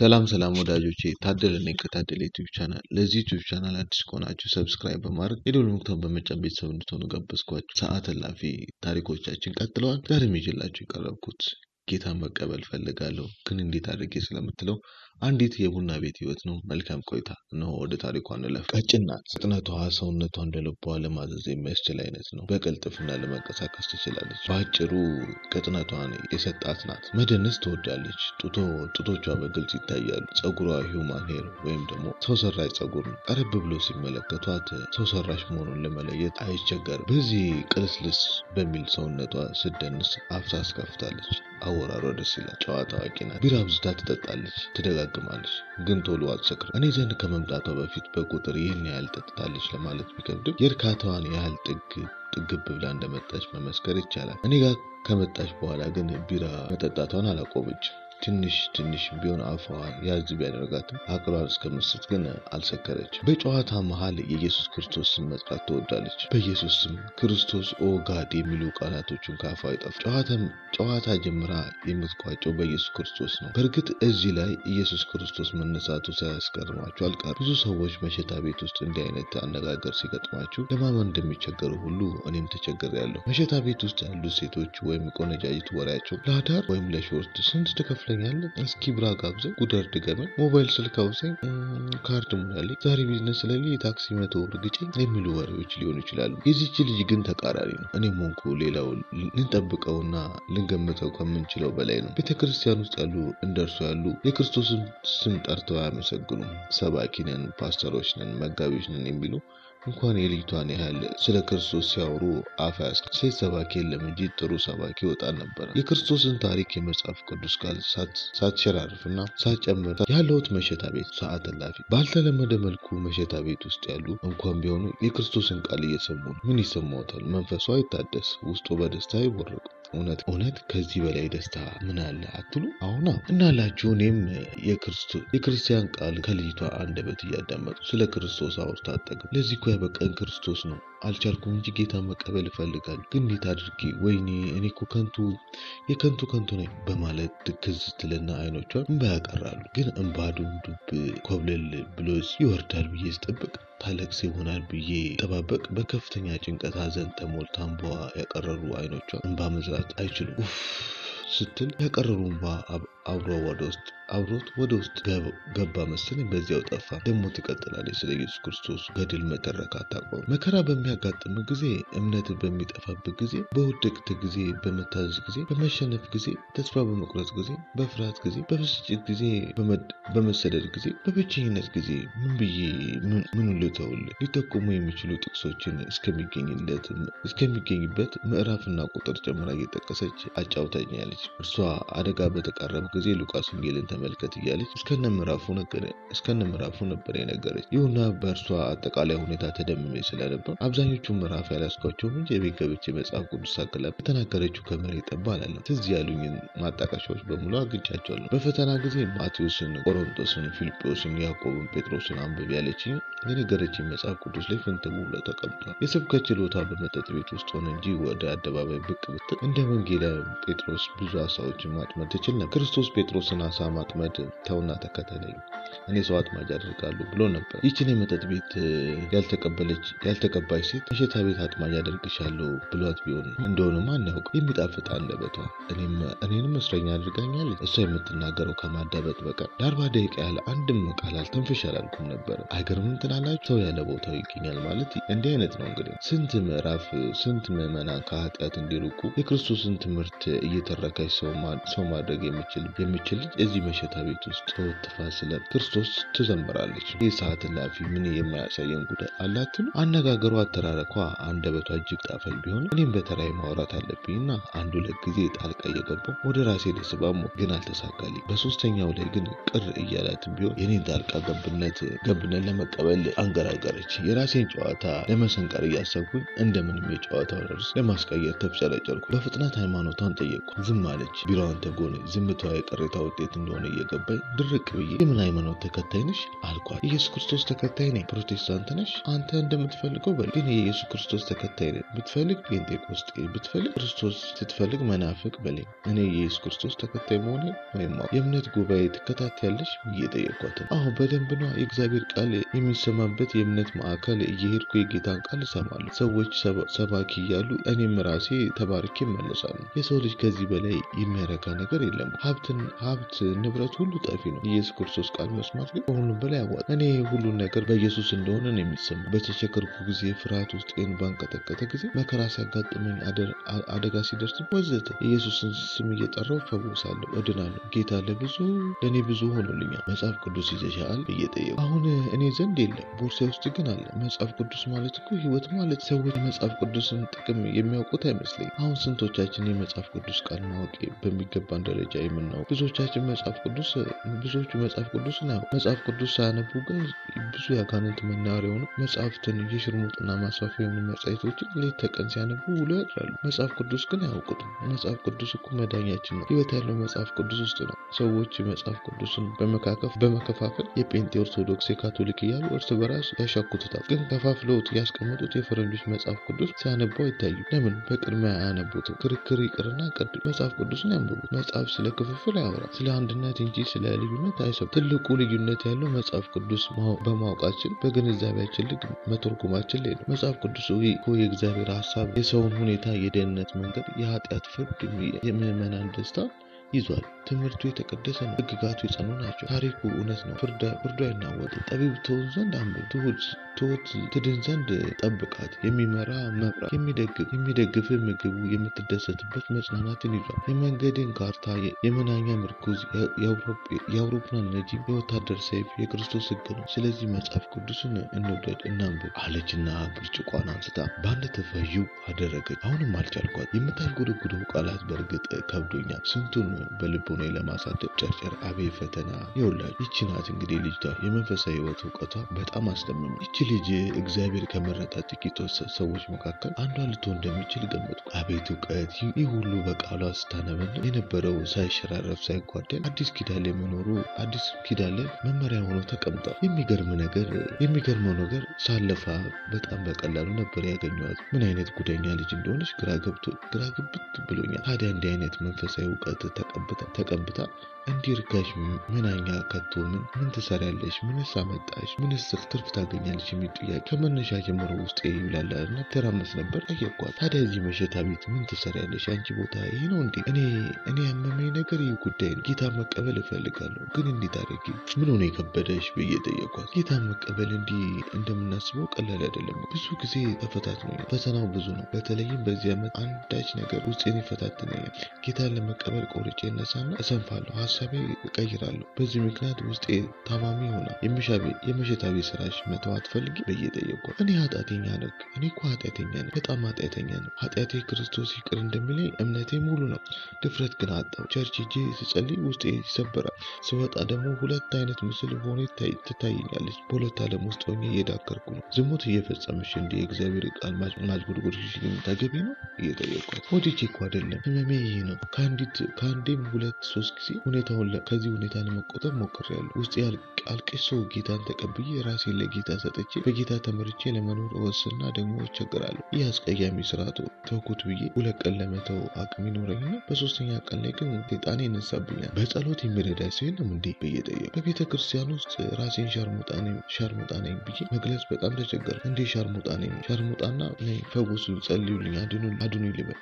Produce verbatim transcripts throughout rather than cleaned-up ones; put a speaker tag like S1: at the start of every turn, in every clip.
S1: ሰላም ሰላም ወዳጆቼ ታደለ ነኝ ከታደለ ዩቲዩብ ቻናል። ለዚህ ዩቲዩብ ቻናል አዲስ ከሆናችሁ ሰብስክራይብ በማድረግ የደወል ምልክቱን በመጫን ቤተሰብ እንድትሆኑ ጋበዝኳችሁ። ሰዓት እላፊ ታሪኮቻችን ቀጥለዋል። ዛሬም ይዤላችሁ የቀረብኩት ጌታን መቀበል ፈልጋለሁ ግን እንዴት አድርጌ ስለምትለው አንዲት የቡና ቤት ህይወት ነው። መልካም ቆይታ ነው። ወደ ታሪኳ እንለፍ። ቀጭን ናት። ፍጥነቷ ሰውነቷ እንደልቧ ለማዘዝ የሚያስችል አይነት ነው። በቅልጥፍና ለመንቀሳቀስ ትችላለች። በአጭሩ ቅጥነቷን የሰጣት ናት። መደነስ ትወዳለች። ጡቶ ጡቶቿ በግልጽ ይታያሉ። ጸጉሯ ሂውማን ሄር ወይም ደግሞ ሰው ሰራሽ ጸጉር ነው። ቀረብ ብሎ ሲመለከቷት ሰው ሰራሽ መሆኑን ለመለየት አይቸገርም። በዚህ ቅልስልስ በሚል ሰውነቷ ስደንስ አፍሳ አስከፍታለች። አወራሯ ደስ ይላል። ጨዋ ታዋቂ ናት። ቢራ አብዝታ ትጠጣለች፣ ትደጋግማለች፣ ግን ቶሎ አትሰክርም። እኔ ዘንድ ከመምጣቷ በፊት በቁጥር ይህን ያህል ጠጥታለች ለማለት ቢከብድም የእርካታዋን ያህል ጥግ ጥግብ ብላ እንደመጣች መመስከር ይቻላል። እኔ ጋር ከመጣች በኋላ ግን ቢራ መጠጣቷን አላቆመችም። ትንሽ ትንሽ ቢሆን አፏን ያዝ ቢያደርጋትም አቅሏን እስከምስት ግን አልሰከረችም። በጨዋታ መሃል የኢየሱስ ክርስቶስ ስም መጥራት ትወዳለች። በኢየሱስ ስም ክርስቶስ ኦ ጋድ የሚሉ ቃላቶችን ካፏ አይጠፉ። ጨዋታም ጨዋታ ጀምራ የምትቋጨው በኢየሱስ ክርስቶስ ነው። በእርግጥ እዚህ ላይ ኢየሱስ ክርስቶስ መነሳቱ ሳያስገርማችሁ አልቀርም። ብዙ ሰዎች መሸታ ቤት ውስጥ እንዲህ አይነት አነጋገር ሲገጥማችሁ ለማመን እንደሚቸገሩ ሁሉ እኔም ተቸግሬያለሁ። መሸታ ቤት ውስጥ ያሉ ሴቶች ወይም ቆነጃጅት ወሬያቸው ለአዳር ወይም ለሾርት ስንት ትከፍለ እስኪ ብራ ጋብዘኝ፣ ጉደር ድገመኝ፣ ሞባይል ስልክ አውሰኝ፣ ካርድ ሙላልኝ፣ ዛሬ ቢዝነስ ስለሌለኝ ታክሲ መቶ ብር ግጨኝ የሚሉ ወሬዎች ሊሆኑ ይችላሉ። የዚህች ልጅ ግን ተቃራኒ ነው። እኔም ሆንኩ ሌላው ልንጠብቀውና ልንገምተው ከምንችለው በላይ ነው። ቤተክርስቲያን ውስጥ ያሉ እንደርሱ ያሉ የክርስቶስን ስም ጠርተው አያመሰግኑም። ሰባኪ ነን፣ ፓስተሮች ነን፣ መጋቢዎች ነን የሚሉ እንኳን የልጅቷን ያህል ስለ ክርስቶስ ሲያወሩ አፍ ያስክ ሴት ሰባኪ የለም እንጂ ጥሩ ሰባኪ ወጣን ነበር። የክርስቶስን ታሪክ የመጽሐፍ ቅዱስ ቃል ሳትሸራርፍና ሳትጨምር ያለውት መሸታ ቤት ሰዓት እላፊ ባልተለመደ መልኩ መሸታ ቤት ውስጥ ያሉ እንኳን ቢሆኑ የክርስቶስን ቃል እየሰሙ ነው። ምን ይሰማዎታል? መንፈሷ ይታደስ፣ ውስጡ በደስታ ይቦርቅ። እውነት እውነት ከዚህ በላይ ደስታ ምን አለ አትሉ? አሁና እናላችሁ። እኔም የክርስቶስ የክርስቲያን ቃል ከልጅቷ አንደበት እያዳመጡ ስለ ክርስቶስ አውርታ አጠገብ ለዚህ እኮ ያበቃኝ ክርስቶስ ነው። አልቻልኩም እንጂ ጌታ መቀበል እፈልጋለሁ ግን እንዴት አድርጌ? ወይኔ እኔ እኮ ከንቱ የከንቱ ከንቱ ነኝ በማለት ትክዝ ስትልና አይኖቿን እንባ ያቀራሉ። ግን እንባ ዱብ ኮብለል ብሎስ ይወርዳል ብዬ ስጠብቅ ታለቅስ ይሆናል ብዬ ጠባበቅ በከፍተኛ ጭንቀት ሐዘን ተሞልታ እንባ ያቀረሩ አይኖቿ እንባ መዝራት አይችሉም። ኡፍ ስትል ያቀረሩ እንባ አብሮ ወደ ውስጥ አብሮት ወደ ውስጥ ገባ መሰለኝ። በዚያው ጠፋ። ደግሞ ትቀጥላለች። ስለ ኢየሱስ ክርስቶስ ገድል መተረክ አታቆም። መከራ በሚያጋጥም ጊዜ፣ እምነት በሚጠፋበት ጊዜ፣ በውድቅት ጊዜ፣ በመታዘዝ ጊዜ፣ በመሸነፍ ጊዜ፣ ተስፋ በመቁረጥ ጊዜ፣ በፍርሃት ጊዜ፣ በብስጭት ጊዜ፣ በመሰደድ ጊዜ፣ በብቸኝነት ጊዜ ምን ብዬ ምን ልተውል? ሊጠቁሙ የሚችሉ ጥቅሶችን እስከሚገኝለት እስከሚገኝበት ምዕራፍና ቁጥር ጨምራ እየጠቀሰች አጫውታኛለች። እርሷ አደጋ በተቃረበ ጊዜ ሉቃስ ወንጌልን ተመልከት እያለች እስከነ ምዕራፉ ነገር እስከነ ምዕራፉ ነበር የነገረች። ይሁንና በእርሷ አጠቃላይ ሁኔታ ተደምሜ ስለነበር አብዛኞቹ ምዕራፍ ያላስኳቸውም እንጂ የቤት ገብቼ መጽሐፍ ቅዱስ ሳገላብጥ የተናገረችው ከመሬት ጠባ አላለም። ትዝ ያሉኝን ማጣቀሻዎች በሙሉ አግኝቻቸዋለሁ። በፈተና ጊዜ ማቴዎስን፣ ቆሮንቶስን፣ ፊልጵዎስን፣ ያዕቆብን፣ ጴጥሮስን አንብቤ ያለችኝ የነገረችኝ መጽሐፍ ቅዱስ ላይ ፍንትው ብሎ ተቀምጧል። የስብከት ችሎታ በመጠጥ ቤት ውስጥ ሆነ እንጂ ወደ አደባባይ ብቅ ብትል እንደ ወንጌላዊ ጴጥሮስ ብዙ አሳዎችን ማጥመድ ትችል ነበር። ክርስቶስ ጴጥሮስን አሳ ማጥመድ ተውና ተከተለኝ እኔ ሰው አጥማጅ አደርጋለሁ ብሎ ነበር። ይህችን የመጠጥ ቤት ያልተቀበለች ያልተቀባች ሴት መሸታ ቤት አጥማጅ አደርግሻለሁ ብሏት ቢሆን እንደሆነ ማን ያውቅ? የሚጣፍጥ አንደበቷ እኔም እኔንም እስረኛ አድርጋኛለች። እሷ የምትናገረው ከማዳበጥ በቀር ለአርባ ደቂቃ ያህል አንድም ቃል አልተንፈሽ አላልኩም ነበር። አይገርምም ትላላችሁ? ሰው ያለ ቦታው ይገኛል ማለት እንዲህ አይነት ነው። እንግዲህ ስንት ምዕራፍ ስንት ምዕመናን ከኃጢአት እንዲርቁ የክርስቶስን ትምህርት እየተረከች ሰው ማድረግ የሚችል የሚችል ልጅ እዚህ መሸታ ቤት ውስጥ ተወትፋ ስለ ክርስቶስ ትዘምራለች። ይህ ሰዓት እላፊ ምን የማያሳየን ጉዳይ አላትን? አነጋገሯ፣ አተራረኳ፣ አንደበቷ እጅግ ጣፋጭ ቢሆን እኔም በተራይ ማውራት አለብኝና አንዱ ሁለት ጊዜ ጣልቃ እየገባሁ ወደ ራሴ ልስባሞ ግን አልተሳካልኝ። በሶስተኛው ላይ ግን ቅር እያላትም ቢሆን የኔን ጣልቃ ገብነት ገብነት ለመቀበል አንገራገረች። የራሴን ጨዋታ ለመሰንቀር እያሰብኩኝ እንደምንም የጨዋታውን ርዕስ ለማስቀየር ተብጨረጨርኩ። በፍጥነት ሃይማኖቷን ጠየቅኩ። ዝም አለች። ቢራዋን ተጎነ። ዝምታዋ የቅሬታ ውጤት እንደሆነ እየገባኝ ድርቅ ብዬ የምን ሃይማኖት ተከታይ ነሽ አልኳት። ኢየሱስ ክርስቶስ ተከታይ ነኝ። ፕሮቴስታንት ነሽ? አንተ እንደምትፈልገው በል፣ ግን የኢየሱስ ክርስቶስ ተከታይ ነኝ። ብትፈልግ ጴንጤቆስጤ፣ ብትፈልግ ክርስቶስ፣ ስትፈልግ መናፍቅ በለኝ። እኔ የኢየሱስ ክርስቶስ ተከታይ መሆኔ ወይም የእምነት ጉባኤ ትከታተያለሽ ብዬ ጠየኳት። አዎ በደንብ ነው። የእግዚአብሔር ቃል የሚሰማበት የእምነት ማዕከል እየሄድኩ የጌታን ቃል እሰማለሁ። ሰዎች ሰባኪ እያሉ እኔም ራሴ ተባርኬ እመለሳለሁ። የሰው ልጅ ከዚህ በላይ የሚያረካ ነገር የለም። ሀብትን ሀብት ንብረት ሁሉ ጠፊ ነው። የኢየሱስ ክርስቶስ ቃል መስማት ግን ከሁሉም በላይ ያዋጣል። እኔ ሁሉን ነገር በኢየሱስ እንደሆነ ነው የሚሰማ። በተቸገርኩ ጊዜ፣ ፍርሃት ውስጤን ባንቀጠቀጠ ጊዜ፣ መከራ ሲያጋጥመኝ፣ አደጋ ሲደርስ ወዘተ የኢየሱስን ስም እየጠራው ፈውሳለሁ፣ እድናለሁ። ጌታ ለብዙ ለእኔ ብዙ ሆኖልኛል። መጽሐፍ ቅዱስ ይዘሻል ብዬ ጠየቁ። አሁን እኔ ዘንድ የለም፣ ቦርሳ ውስጥ ግን አለ። መጽሐፍ ቅዱስ ማለት እኮ ህይወት ማለት። ሰዎች የመጽሐፍ ቅዱስን ጥቅም የሚያውቁት አይመስለኝ። አሁን ስንቶቻችን የመጽሐፍ ቅዱስ ቃል ማወቅ በሚገባን ደረጃ የምናውቅ? ብዙዎቻችን መጽሐፍ ቅዱስ ብዙዎቹ መጽሐፍ ቅዱስን አያውቁ። መጽሐፍ ቅዱስ ሳያነቡ ግን ብዙ ያጋንንት መናኸሪያ የሆኑ መጽሐፍትን፣ የሽርሙጥና ማስፋፊያ የሆኑ መጽሐፎችን ሌት ተቀን ሲያነቡ ውሎ ያድራሉ። መጽሐፍ ቅዱስ ግን አያውቁትም። መጽሐፍ ቅዱስ እኮ መዳኛችን ነው። ህይወት ያለው መጽሐፍ ቅዱስ ውስጥ ነው። ሰዎች መጽሐፍ ቅዱስን በመካከፍ በመከፋፈል የጴንጤ፣ ኦርቶዶክስ፣ የካቶሊክ እያሉ እርስ በራስ ያሻኩቱታል። ግን ከፋፍለውት ያስቀመጡት የፈረንጆች መጽሐፍ ቅዱስ ሲያነቡ አይታዩ። ለምን? በቅድሚያ አያነቡትም። ክርክር ይቅርና ቅዱስ መጽሐፍ ቅዱስን ያንብቡት። መጽሐፍ ስለ ክፍፍል አያወራ፣ ስለ አንድነት እንጂ ስለ ልዩነት አይሰብክም። ትልቁ ልዩነት ያለው መጽሐፍ ቅዱስ በማወቃችን በግንዛቤያችን ልክ መተርጎማችን ላይ ነው። መጽሐፍ ቅዱስ እኮ የእግዚአብሔር ሀሳብ፣ የሰውን ሁኔታ፣ የደህንነት መንገድ፣ የኃጢአት ፍርድ፣ የምዕመናን ደስታ ይዟል። ትምህርቱ የተቀደሰ ነው። ህግጋቱ የጸኑ ናቸው። ታሪኩ እውነት ነው። ፍርዱ አይናወጥም። ጠቢብ ትሆን ዘንድ አንብብ፣ ትሁት ትድን ዘንድ ጠብቃት። የሚመራ መብራት፣ የሚደግፍ የሚደግፍ ምግቡ፣ የምትደሰትበት መጽናናትን ይዟል። የመንገድን ካርታ፣ የመናኛ ምርኩዝ፣ የአውሮፕላን ነጂ፣ የወታደር ሰይፍ የክርስቶስ ህግ ነው። ስለዚህ መጽሐፍ ቅዱስን እንውደድ፣ እናንብብ አለችና ብርጭቋን አንስታ በአንድ ተፈዩ አደረገች። አሁንም አልቻልኳት። የምታልጎደጉደው ቃላት በእርግጥ ከብዶኛል። ስንቱን በልቦና ለማሳደግ ጨርጨር። አቤት ፈተና! ይውላል። ይቺ ናት እንግዲህ ልጅቷ። የመንፈሳዊ ህይወት እውቀቷ በጣም አስደምም። ይቺ ልጅ እግዚአብሔር ከመረጣት ጥቂት ሰዎች መካከል አንዷ ልትሆን እንደሚችል ገመጥኩ። አቤት እውቀት! ይህ ሁሉ በቃሏ ስታነበብ የነበረው ሳይሸራረፍ ሳይጓደል አዲስ ኪዳን ላይ መኖሩ አዲስ ኪዳን ላይ መመሪያ ሆኖ ተቀምጧል። የሚገርም ነገር የሚገርመው ነገር ሳለፋ በጣም በቀላሉ ነበር ያገኘዋት። ምን አይነት ጉደኛ ልጅ እንደሆነች ግራ ገብቶ ግራ ግብት ብሎኛል። ታዲያ እንዲህ አይነት መንፈሳዊ እውቀት ተቀብታ እንዲህ ርካሽ ምናኛ ከቶ ምን ምን ትሰሪያለሽ? ምንስ አመጣሽ? ምንስ ትርፍ ታገኛለች? የሚል ጥያቄ ከመነሻ ጀምሮ ውስጤ ይብላላልና ተራመስ ነበር። ጠየኳት። ታዲያ እዚህ መሸታ ቤት ምን ትሰሪያለሽ? አንቺ ቦታ ይሄ ነው እንዴ? እኔ እኔ ያመመኝ ነገር ይህ ጉዳይ ነው። ጌታ መቀበል እፈልጋለሁ፣ ግን እንዴት አድርጌ? ምን ሆነ የከበደሽ ብዬ ጠየኳት። ጌታ መቀበል እንዲህ እንደምናስበው ቀላል አይደለም። ብዙ ጊዜ ተፈታትኖኛል። ፈተናው ብዙ ነው። በተለይም በዚህ ዓመት አንዳች ነገር ውስጤን ይፈታትነኛል። ጌታን ለመቀበል ቆርጬ እነሳና እሰንፋለሁ። ሀሳቤ እቀይራለሁ። በዚህ ምክንያት ውስጤ ታማሚ ይሆናል። የመሸታ ቤት ስራሽ መተው አትፈልጊ ብዬ ጠየኳት። እኔ ኃጢአተኛ ነኝ። እኔ እኮ ኃጢአተኛ ነኝ። በጣም ኃጢአተኛ ነው። ኃጢአቴ ክርስቶስ ይቅር እንደሚለኝ እምነቴ ሙሉ ነው። ድፍረት ግን አጣሁ። ቸርች ሄጄ ስጸልይ ውስጤ ይሰበራል። ስወጣ ደግሞ ሁለት አይነት ምስል ሆኖ ትታየኛለች። በሁለት ዓለም ውስጥ ሆኜ እየዳከርኩ ነው። ዝሙት እየፈጸምሽ እንዲህ የእግዚአብሔር ቃል ማጭበርበርሽ ተገቢ ነው እየጠየኳት። ወዲቼ እኮ አይደለም፣ ህመሜ ይሄ ነው። ከአንዴም ሁለት ሶስት ጊዜ ሁኔታውን ከዚህ ሁኔታ ለመቆጠብ ሞክሬያለሁ። ውስጤ አልቅሶ ጌታን ተቀብዬ ራሴን ለጌታ ሰጥቼ በጌታ ተመርቼ ለመኖር እወስና ደግሞ እቸገራለሁ። ይህ አስቀያሚ ስርዓቱ ተውኩት ብዬ ሁለት ቀን ለመተው አቅም ይኖረኝና በሶስተኛ ቀን ላይ ግን ጤጣኔ ይነሳብኛል። በጸሎት የሚረዳ ሰው የለም እንዴ ብዬ ጠየቅኩ። በቤተ ክርስቲያን ውስጥ ራሴን ሻርሙጣ ነኝ ብዬ መግለጽ በጣም ተቸገረ። እንዴ ሻርሙጣ ነኝ? ሻርሙጣና ነኝ፣ ፈውሱ፣ ጸልዩልኝ፣ አድኑ ልበል?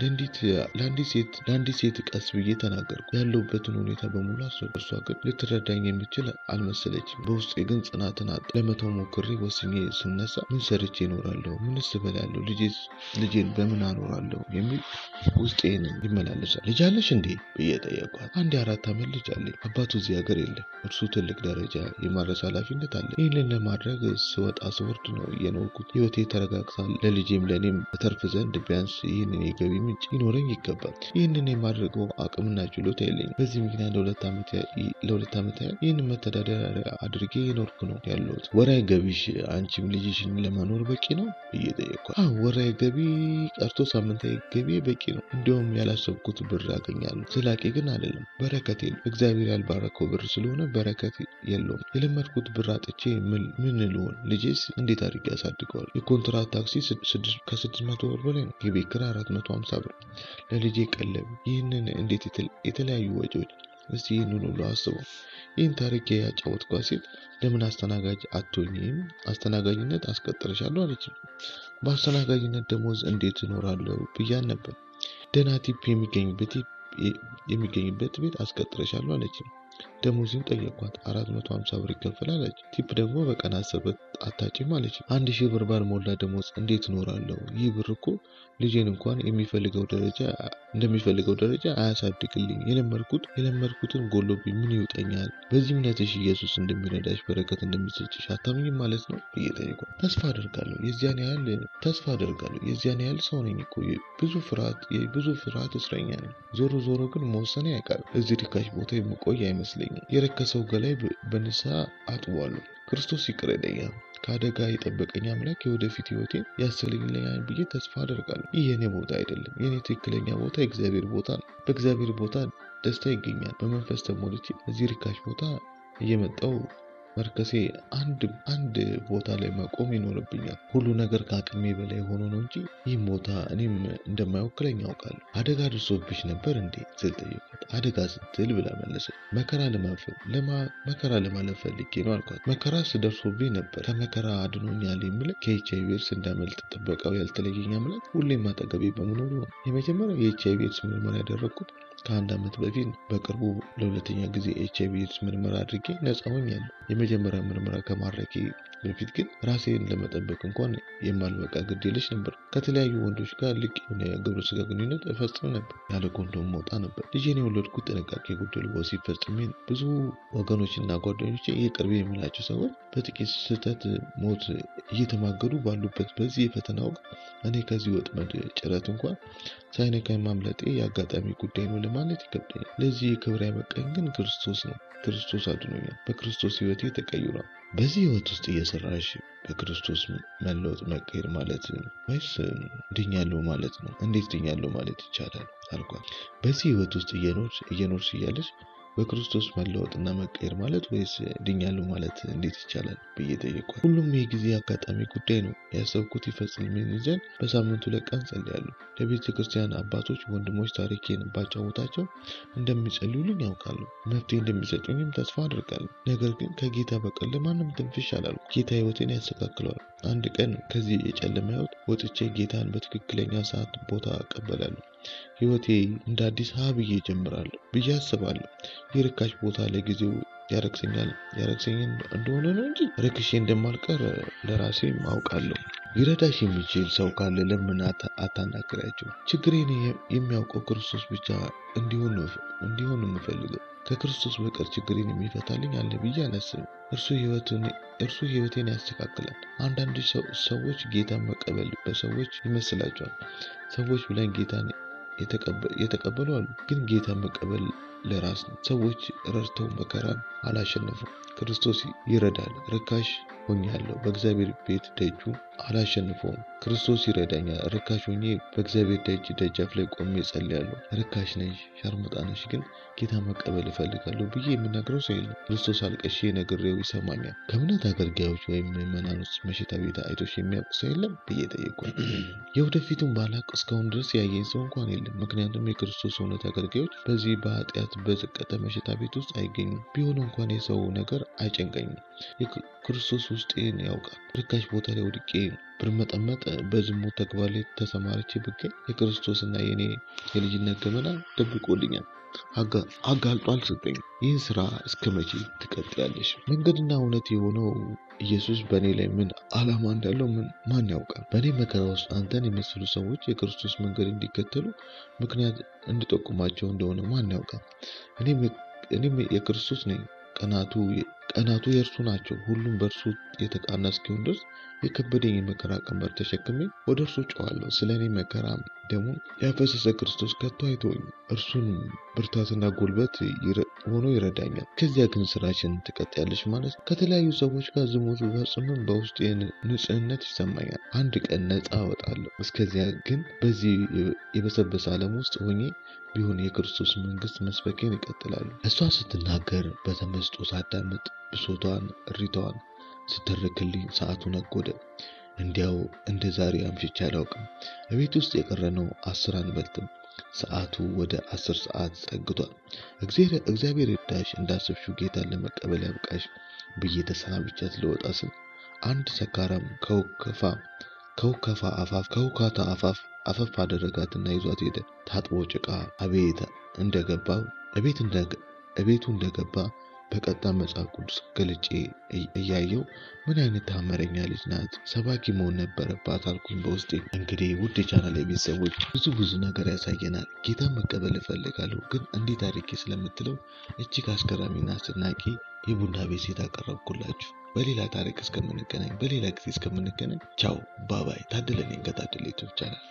S1: ለአንዲት ሴት ቀስ ብዬ ተናገርኩ። ያለሁበትን ሁኔታ በሙሉ አሰብኩ። እርሷ ግን ልትረዳኝ የምችል አልመሰለችም። በውስጤ ግን ጽናትን አጣሁ። ለመተው ሞክሬ ወስኜ ስነሳ ምን ሰርቼ እኖራለሁ? ምንስ እበላለሁ? ልጄን በምን አኖራለሁ? የሚል ውስጤን ይመላለሳል። ልጅ አለሽ እንዴ ብዬ ጠየኳት። አንድ የአራት ዓመት ልጅ አለኝ። አባቱ እዚህ ሀገር የለም። እርሱ ትልቅ ደረጃ የማድረስ ኃላፊነት አለ። ይህንን ለማድረግ ስወጣ ስወርድ ነው የኖርኩት። ህይወቴ ተረጋግቷል። ለልጄም ለእኔም እተርፍ ዘንድ ቢያንስ ይህንን የገቢ ምንጭ ይኖረኝ ይገባል። ይህንን የማድረገው አቅምና ችሎታ የለኝም። በዚህ ምክንያት ለሁለት ዓመት ያህል ይህን መተዳደሪያ አድርጌ የኖርኩ ነው ያለሁት። ወራይ ገቢሽ አንቺም ልጅሽን ለመኖር በቂ ነው ብዬ ጠየኳት። አዎ ወራይ ገቢ ቀርቶ ሳምንታዊ ገቢ በቂ ነው። እንዲሁም ያላሰብኩት ብር አገኛለሁ። ዘላቂ ግን አይደለም። በረከት የለም። እግዚአብሔር ያልባረከው ብር ስለሆነ በረከት የለውም። የለመድኩት ብር አጥቼ ምን ምን ልሆን? ልጄስ እንዴት አድርጌ ያሳድገዋል? የኮንትራት ታክሲ ከስድስት መቶ ብር በላይ ነው። የቤት ኪራይ አራት መቶ ሃምሳ ብር፣ ለልጄ ቀለብ፣ ይህንን እንዴት የተለያዩ ወጪዎች። እስቲ ይህንን ሁሉ አስበው። ይህን ታሪክ ያጫወትኳት ሴት ለምን አስተናጋጅ አትሆኝም? አስተናጋጅነት አስቀጥረሻለሁ አለችኝ። በአስተናጋጅነት ደሞዝ እንዴት እኖራለሁ ብያን ነበር። ደህና ቲፕ የሚገኝበት የሚገኝበት ቤት አስቀጥረሻለሁ አለችኝ። ደሞዝን ጠየኳት። አራት መቶ ሃምሳ ብር ይከፈላል አለች። ቲፕ ደግሞ በቀን አስር ብር አታጭም አለች። አንድ ሺህ ብር ባልሞላ ደሞዝ እንዴት እኖራለሁ? ይህ ብር እኮ ልጄን እንኳን የሚፈልገው ደረጃ እንደሚፈልገው ደረጃ አያሳድግልኝ። የለመድኩት የለመድኩትን ጎሎብኝ ምን ይውጠኛል? በዚህ እምነትሽ ኢየሱስ እንደሚረዳሽ በረከት እንደሚሰጥሽ አታምኝም ማለት ነው ብዬ ጠየኳት። ተስፋ አደርጋለሁ የዚያን ያህል ተስፋ አደርጋለሁ የዚያን ያህል ሰው ነኝ እኮ ብዙ ፍርሃት ብዙ ፍርሃት እስረኛ ነኝ። ዞሮ ዞሮ ግን መወሰኔ አይቀርም። እዚህ ርካሽ ቦታ የምቆይ አይመስለኝም። የረከሰው ገላይ በንስሐ አጥቧለሁ። ክርስቶስ ይቅር ይለኛል። ከአደጋ የጠበቀኝ አምላክ የወደፊት ህይወቴን ያስልኝልኛል ብዬ ተስፋ አደርጋለሁ። ይህ የኔ ቦታ አይደለም። የኔ ትክክለኛ ቦታ የእግዚአብሔር ቦታ ነው። በእግዚአብሔር ቦታ ደስታ ይገኛል። በመንፈስ ተሞልቼ እዚህ ርካሽ ቦታ እየመጣው መርከሴ አንድ አንድ ቦታ ላይ መቆም ይኖርብኛል። ሁሉ ነገር ከአቅሜ በላይ ሆኖ ነው እንጂ ይህ ቦታ እኔም እንደማይወክለኝ ያውቃለሁ። አደጋ ደርሶብሽ ነበር እንዴ ስል ጠየኳት። አደጋ ስትል ብላ መለሰች። መከራ ለማለፍ ለማ መከራ ለማለፍ ፈልጌ ነው አልኳት። መከራ ስደርሶብኝ ነበር። ከመከራ አድኖኛል የሚል ከኤች አይ ቪ ኤድስ እንዳመልጥ ጥበቃው ያልተለየኝ አምላክ ሁሌም አጠገቤ በመኖሩ ነው። የመጀመሪያው የኤች አይ ቪ ኤድስ ምርመራ ያደረኩት ከአንድ ዓመት በፊት በቅርቡ ለሁለተኛ ጊዜ ኤች አይ ቪ ኤድስ ምርመራ አድርጌ ነፃ ሆኛለሁ። የመጀመሪያ ምርመራ ከማድረጌ በፊት ግን ራሴን ለመጠበቅ እንኳን የማልበቃ ግድ የለሽ ነበር። ከተለያዩ ወንዶች ጋር ልቅ የሆነ ግብረ ስጋ ግንኙነት እፈጽም ነበር። ያለ ኮንዶም ወጣ ነበር። ልጄን የወለድኩት ጥንቃቄ የጎደለው ወሲብ ፈጽሜ። ብዙ ወገኖችና ጓደኞቼ የቅርቤ የሚላቸው ሰዎች በጥቂት ስህተት ሞት እየተማገዱ ባሉበት በዚህ የፈተና ወቅት እኔ ከዚህ ወጥመድ ጭረት እንኳን ሳይነካኝ ማምለጤ የአጋጣሚ ጉዳይ ነው ለማለት ይከብዳል። ለዚህ የክብር ያበቃኝ ግን ክርስቶስ ነው። ክርስቶስ አድኖኛል። በክርስቶስ ህይወቴ ተቀይሯል። በዚህ ህይወት ውስጥ እየሰራሽ በክርስቶስ መለወጥ መቀየር ማለት ወይስ ድኛለሁ ማለት ነው? እንዴት ድኛለሁ ማለት ይቻላል አልኳት። በዚህ ህይወት ውስጥ እየኖርሽ እየኖርሽ እያለሽ በክርስቶስ መለወጥና መቀየር ማለት ወይስ ድኛለሁ ማለት እንዴት ይቻላል ብዬ ጠየኳት። ሁሉም የጊዜ አጋጣሚ ጉዳይ ነው። ያሰብኩት ይፈጽምልኝ ዘንድ በሳምንቱ ሁለት ቀን ጸልያለሁ። ለቤተ ክርስቲያን አባቶች፣ ወንድሞች ታሪኬን ባጫውታቸው እንደሚጸልዩልኝ ያውቃሉ። መፍትሄ እንደሚሰጡኝም ተስፋ አደርጋለሁ። ነገር ግን ከጌታ በቀር ለማንም ትንፍሽ አላልኩም። ጌታ ህይወቴን ያስተካክለዋል። አንድ ቀን ከዚህ የጨለማ ህይወት ወጥቼ ጌታን በትክክለኛ ሰዓት ቦታ እቀበላለሁ። ህይወቴ እንደ አዲስ ሀ ብዬ እጀምራለሁ ብዬ አስባለሁ። የርካሽ ቦታ ለጊዜው ያረክሰኛል ያረክሰኛል እንደሆነ ነው እንጂ ረክሼ እንደማልቀር ለራሴም አውቃለሁ። ሊረዳሽ የሚችል ሰው ካለ ለምን አታናግሪያቸው? ችግሬን የሚያውቀው ክርስቶስ ብቻ እንዲሆን ነው እንዲሆን ነው የምፈልገው። ከክርስቶስ በቀር ችግሬን የሚፈታልኝ አለ ብዬ አላስብም። እርሱ ህይወትን እርሱ ህይወቴን ያስተካክላል። አንዳንድ ሰዎች ጌታን መቀበል በሰዎች ይመስላቸዋል። ሰዎች ብለን ጌታን የተቀበሉ አሉ። ግን ጌታን መቀበል ለራስ ነው። ሰዎች ረድተው መከራን አላሸነፉም። ክርስቶስ ይረዳል። ርካሽ ሆኛለሁ። በእግዚአብሔር ቤት ደጁ አላሸንፈውም። ክርስቶስ ይረዳኛል። ርካሽ ሆኜ በእግዚአብሔር ደጅ ደጃፍ ላይ ቆሜ ጸልያለሁ። ርካሽ ነሽ፣ ሸርሙጣ ነሽ፣ ግን ጌታ መቀበል እፈልጋለሁ ብዬ የምናገረው ሰው የለም። ክርስቶስ አልቀሼ ነግሬው ይሰማኛል። ከእምነት አገልጋዮች ወይም ምዕመናን ውስጥ መሸታ ቤት አይቶሽ የሚያውቅ ሰው የለም ብዬ ጠየቅኩኝ። የወደፊቱን ባላቅ እስካሁን ድረስ ያየኝ ሰው እንኳን የለም። ምክንያቱም የክርስቶስ እውነት አገልጋዮች በዚህ በኃጢአት በዝቀተ መሸታ ቤት ውስጥ አይገኙም። ቢሆን እንኳን የሰው ነገር አይጨንቀኝም። ክርስቶስ ውስጤን ያውቃል። ርካሽ ቦታ ላይ ወድቄ ብርመጠመጥ በዝሙት ተግባር ላይ ተሰማርቼ ብገኝ የክርስቶስና የኔ የልጅነት ገመና ደብቆልኛል፣ አጋልጦ አልሰጠኝም። ይህን ስራ እስከ መቼ ትቀጥያለሽ? መንገድና እውነት የሆነው ኢየሱስ በእኔ ላይ ምን ዓላማ እንዳለው ምን ማን ያውቃል? በእኔ መከራ ውስጥ አንተን የመሰሉ ሰዎች የክርስቶስ መንገድ እንዲከተሉ ምክንያት እንድጠቁማቸው እንደሆነ ማን ያውቃል? እኔም እኔም የክርስቶስ ነኝ። ቀናቱ ቀናቱ የእርሱ ናቸው። ሁሉም በእርሱ የተቃና እስኪሆን ድረስ የከበደኝ የመከራ ቀንበር ተሸክሜ ወደ እርሱ ጮኻለሁ። ስለ እኔ መከራ ደግሞ ያፈሰሰ ክርስቶስ ከቶ አይተወኝም። እርሱን ብርታትና ጉልበት ሆኖ ይረዳኛል። ከዚያ ግን ስራችን ትቀጥያለሽ ማለት ከተለያዩ ሰዎች ጋር ዝሙት ብፈጽምም በውስጤ ንጽህነት ይሰማኛል። አንድ ቀን ነፃ እወጣለሁ። እስከዚያ ግን በዚህ የበሰበሰ ዓለም ውስጥ ሆኜ ቢሆን የክርስቶስ መንግስት መስበኬን ይቀጥላሉ። እሷ ስትናገር በተመስጦ ሳዳምጥ ብሶቷን እሪታዋን ስትተርክልኝ ሰዓቱ ነጎደ። እንዲያው እንደ ዛሬ አምሽቼ አላውቅም። በቤት ውስጥ የቀረነው አስር አንበልጥም። ሰዓቱ ወደ አስር ሰዓት ጠግቷል። እግዚአብሔር ይርዳሽ፣ እንዳሰብሽው ጌታን ለመቀበል ያብቃሽ ብዬ ተሰናብቻት ልወጣ ስል አንድ ሰካራም ከውከፋ ከውከፋ አፋፍ ከውካታ አፋፍ አፈፍ አደረጋትና ይዟት ሄደ። ታጥቦ ጭቃ አቤት እንደገባው እቤት እንደገ እቤቱ እንደገባ በቀጣ መጽሐፍ ቅዱስ ገልጬ እያየው ምን አይነት ታመረኛ ልጅ ናት፣ ሰባኪ መሆን ነበረባት አልኩኝ በውስጤ። እንግዲህ ውድ የቻናሌ ቤተሰቦች ብዙ ብዙ ነገር ያሳየናል። ጌታን መቀበል እፈልጋለሁ ግን እንዴት አድርጌ ስለምትለው እጅግ አስገራሚና አስደናቂ የቡና ቤት ሴት አቀረብኩላችሁ። በሌላ ታሪክ እስከምንገናኝ በሌላ ጊዜ እስከምንገናኝ ቻው ባባይ። ታደለ ነኝ ከታደለ ዩቲዩብ ቻናል።